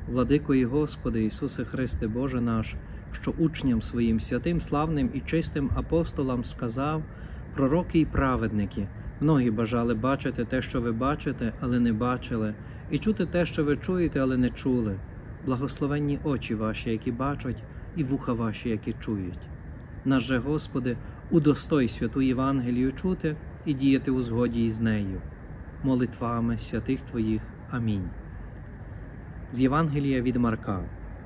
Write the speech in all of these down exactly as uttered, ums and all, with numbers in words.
Владико і Господи Ісусе Христе, Боже наш, що учням своїм святим, славним і чистим апостолам сказав: пророки і праведники, многі бажали бачити те, що ви бачите, але не бачили, і чути те, що ви чуєте, але не чули. Благословенні очі ваші, які бачать, і вуха ваші, які чують. Наш же, Господи, удостой святу Євангелію чути і діяти у згоді із нею. Молитвами святих Твоїх. Амінь. З Євангелія від Марка.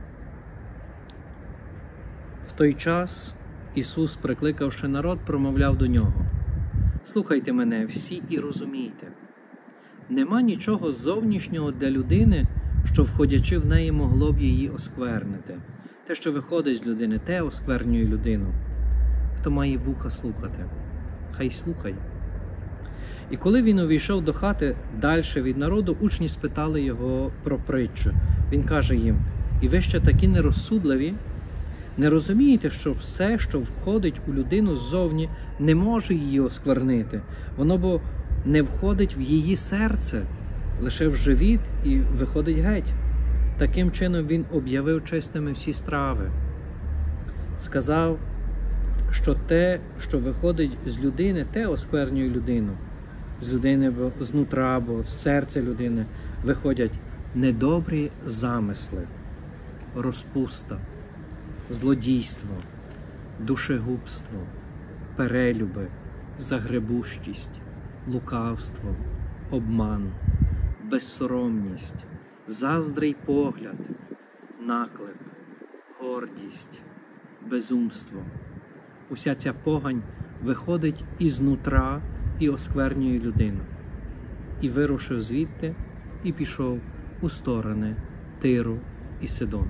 В той час Ісус, прикликавши народ, промовляв до нього: «Слухайте мене всі і розумійте. Нема нічого зовнішнього для людини, що, входячи в неї, могло б її осквернити. Те, що виходить з людини, те осквернює людину. Хто має вуха слухати, хай слухає». І коли він увійшов до хати дальше від народу, учні спитали його про притчу. Він каже їм: «І ви ще такі нерозсудливі? Не розумієте, що все, що входить у людину ззовні, не може її осквернити? Воно бо не входить в її серце, лише в живіт і виходить геть». Таким чином він об'явив чистими всі страви. Сказав, що те, що виходить з людини, те осквернює людину. З людини, бо знутра, бо з серця людини виходять недобрі замисли, розпуста, злодійство, душегубство, перелюби, загребущість, лукавство, обман, безсоромність, заздрий погляд, наклеп, гордість, безумство. Уся ця погань виходить ізнутра і осквернює людину. І вирушив звідти, і пішов у сторони Тиру і Сидону.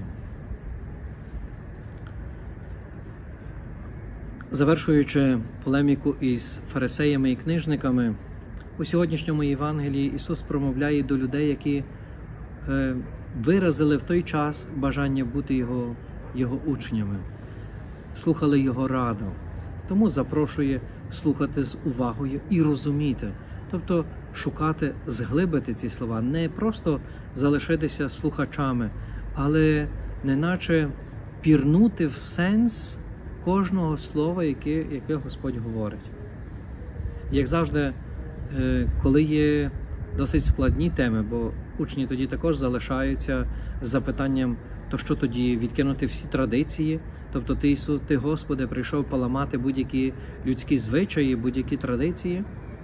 Завершуючи полеміку із фарисеями і книжниками, у сьогоднішньому Євангелії Ісус промовляє до людей, які е, виразили в той час бажання бути Його, Його учнями, слухали Його раду. Тому запрошує слухати з увагою і розуміти, тобто шукати, зглибити ці слова, не просто залишитися слухачами, але неначе пірнути в сенс кожного слова, яке, яке Господь говорить. Як завжди, коли є досить складні теми, бо учні тоді також залишаються з запитанням: то що тоді, відкинути всі традиції? Тобто ти, Ісус, ти, Господи, прийшов поламати будь-які людські звичаї, будь-які традиції.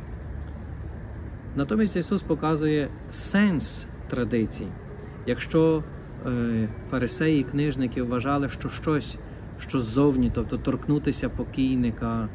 Натомість Ісус показує сенс традицій. Якщо е, фарисеї і книжники вважали, що щось, що ззовні, тобто торкнутися покійника,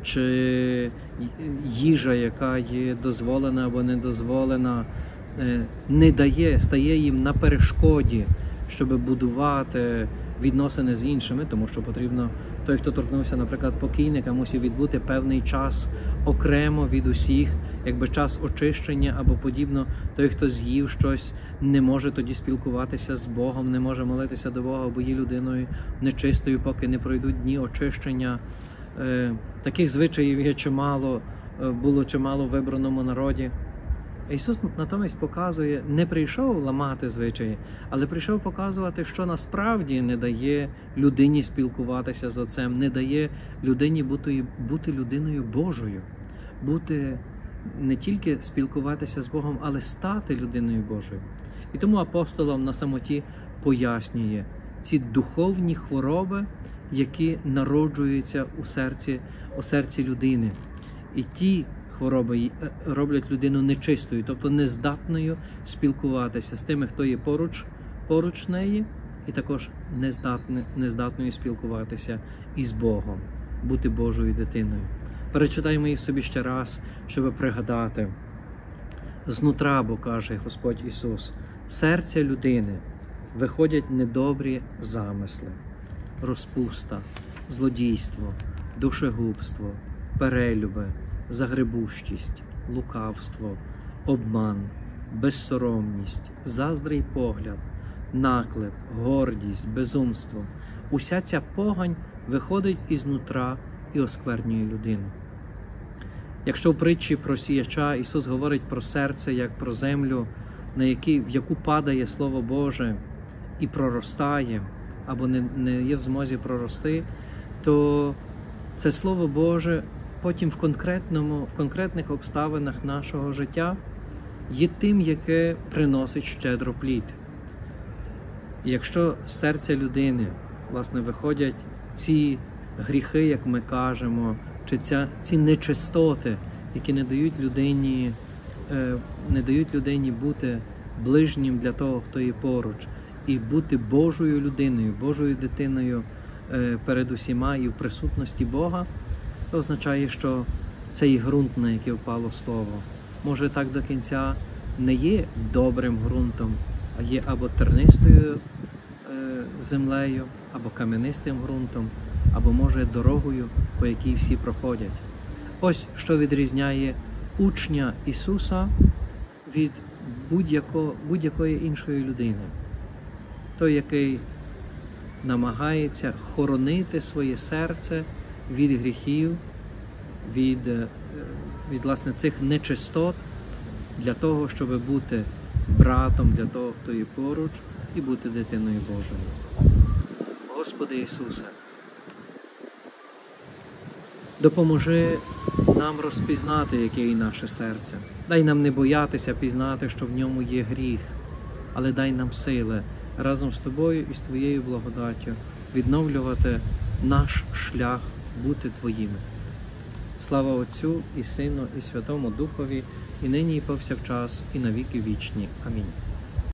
чи їжа, яка є дозволена або недозволена, е, не дає, стає їм на перешкоді, щоб будувати відносини з іншими, тому що потрібно, той, хто торкнувся, наприклад, покійника, мусив відбути певний час окремо від усіх, якби час очищення або подібно. Той, хто з'їв щось, не може тоді спілкуватися з Богом, не може молитися до Бога, бо є людиною нечистою, поки не пройдуть дні очищення. Е, таких звичаїв є чимало, було чимало в вибраному народі. Ісус натомість показує, не прийшов ламати звичаї, але прийшов показувати, що насправді не дає людині спілкуватися з Отцем, не дає людині бути, бути людиною Божою, бути не тільки спілкуватися з Богом, але стати людиною Божою. І тому апостолам на самоті пояснює ці духовні хвороби, які народжуються у серці, у серці людини. І ті хвороби роблять людину нечистою, тобто нездатною спілкуватися з тими, хто є поруч, поруч неї, і також нездатною, нездатною спілкуватися із Богом, бути Божою дитиною. Перечитаємо їх собі ще раз, щоб пригадати. Знутра, бо каже Господь Ісус, серця людини виходять недобрі замисли, розпуста, злодійство, душегубство, перелюби, загребущість, лукавство, обман, безсоромність, заздрий погляд, наклеп, гордість, безумство. Уся ця погань виходить ізнутра і осквернює людину. Якщо в притчі про сіяча Ісус говорить про серце, як про землю, на які, в яку падає Слово Боже, і проростає, або не, не є в змозі прорости, то це Слово Боже потім в конкретному, в конкретних обставинах нашого життя є тим, яке приносить щедро плід. І якщо з серця людини, власне, виходять ці гріхи, як ми кажемо, чи ця, ці нечистоти, які не дають людині, е, не дають людині бути ближнім для того, хто є поруч, і бути Божою людиною, Божою дитиною е, перед усіма і в присутності Бога, це означає, що цей ґрунт, на який впало Слово, може так до кінця не є добрим ґрунтом, а є або тернистою е, землею, або кам'янистим ґрунтом, або, може, дорогою, по якій всі проходять. Ось що відрізняє учня Ісуса від будь-якої, будь-якої іншої людини. Той, який намагається хоронити своє серце від гріхів, від, від власне, цих нечистот, для того, щоб бути братом для того, хто є поруч, і бути дитиною Божою. Господи Ісусе, допоможи нам розпізнати, яке є наше серце. Дай нам не боятися пізнати, що в ньому є гріх, але дай нам сили разом з Тобою і з Твоєю благодаттю відновлювати наш шлях, бути Твоїми. Слава Отцю і Сину і Святому Духові, і нині і повсякчас, і на віки вічні. Амінь.